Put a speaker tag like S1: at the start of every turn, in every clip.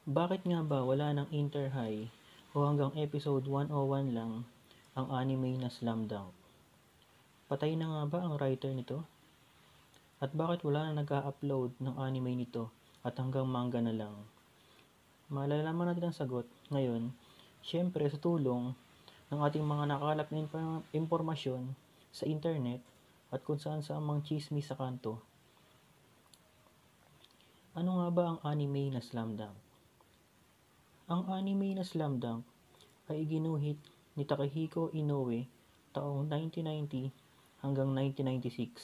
S1: Bakit nga ba wala ng Inter-High o hanggang episode 101 lang ang anime na Slam Dunk? Patay na nga ba ang writer nito? At bakit wala na nag-a-upload ng anime nito at hanggang manga na lang? Malalaman natin ang sagot ngayon, syempre sa tulong ng ating mga nakalap na impormasyon sa internet at kung saan sa mga chismis sa kanto. Ano nga ba ang anime na Slam Dunk? Ang anime na Slam Dunk ay iginuhit ni Takehiko Inoue taong 1990 hanggang 1996.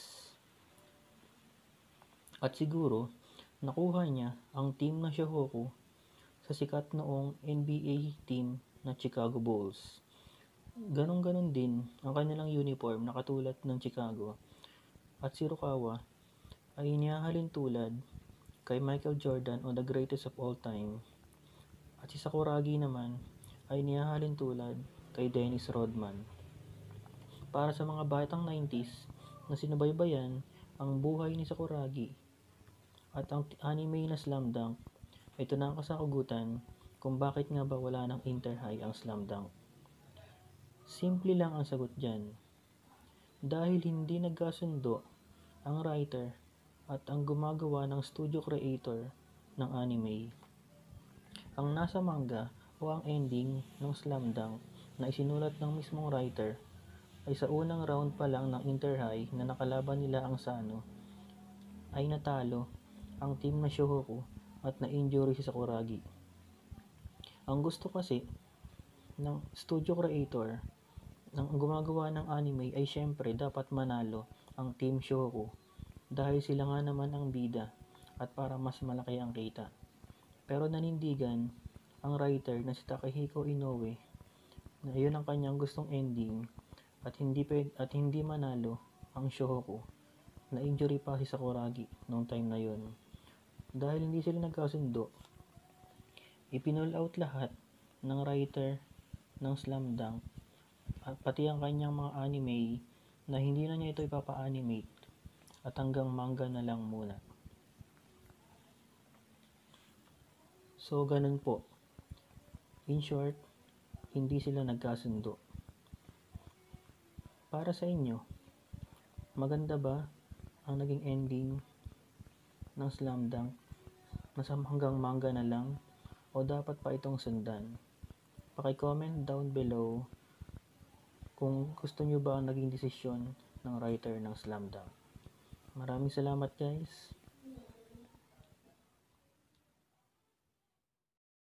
S1: At siguro, nakuha niya ang team na Shohoku sa sikat noong NBA team na Chicago Bulls. Ganon-ganon din ang kanilang uniform na katulad ng Chicago. At si Rukawa ay inihahalin tulad kay Michael Jordan o the greatest of all time. At si Sakuragi naman ay inihahalin tulad kay Dennis Rodman. Para sa mga batang 90s na sinubaybayan ang buhay ni Sakuragi at ang anime na Slam Dunk, ito na ang kasagutan kung bakit nga ba wala ng Inter-High ang Slam Dunk. Simple lang ang sagot dyan. Dahil hindi nagkasundo ang writer at ang gumagawa ng studio creator ng anime. Ang nasa manga o ang ending ng Slam Dunk na isinulat ng mismong writer ay sa unang round pa lang ng Inter-High na nakalaban nila ang Sano ay natalo ang team na Shohoku at na-injury si Sakuragi. Ang gusto kasi ng studio creator ng gumagawa ng anime ay syempre dapat manalo ang team Shohoku dahil sila nga naman ang bida at para mas malaki ang kita. Pero nanindigan ang writer na si Takehiko Inoue na iyon ang kanyang gustong ending at hindi manalo ang Shohoku. Na-injury pa si Sakuragi noong time na yon. Dahil hindi sila nagkasundo, ipinul out lahat ng writer ng Slam Dunk at pati ang kanyang mga anime na hindi na niya ito ipapa-animate at hanggang manga na lang muna. So ganun po. In short, hindi sila nagkasundo. Para sa inyo, maganda ba ang naging ending ng Slam Dunk na hanggang manga na lang o dapat pa itong sundan? Paki-comment down below kung gusto nyo ba ang naging desisyon ng writer ng Slam Dunk. Maraming salamat guys.